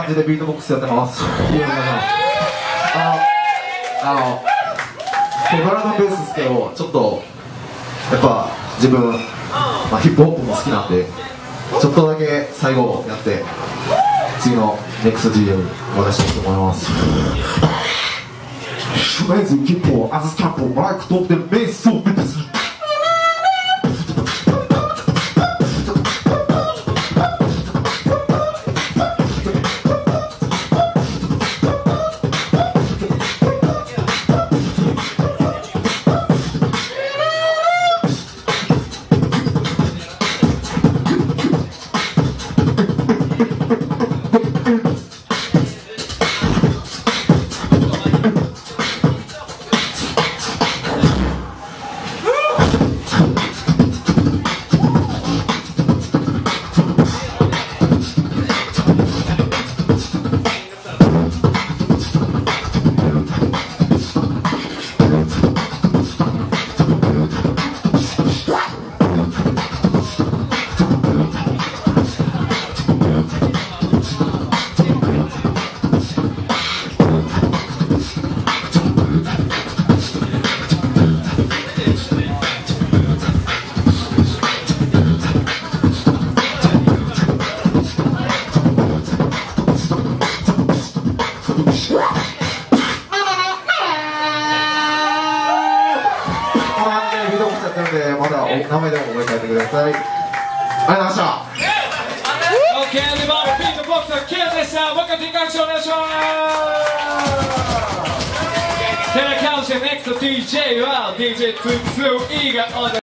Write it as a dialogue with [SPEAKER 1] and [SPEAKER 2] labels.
[SPEAKER 1] じでビートボックスやってます。よろしくお願いします。ドラムベースですけど、ちょっとやっぱ自分、ヒップホップも好きなんで、ちょっとだけ最後やって次のネクスト GM 渡したいと思います。シュレズキッポーアズキャッポーマイクトップでベースを目指す。まだ名前でも覚えておいてください。ありがとうございました。
[SPEAKER 2] OK、ではビートボックスのケアでした。もう一回ディカクションお願いします。テレカウンション NEXT DJ は DJ2E が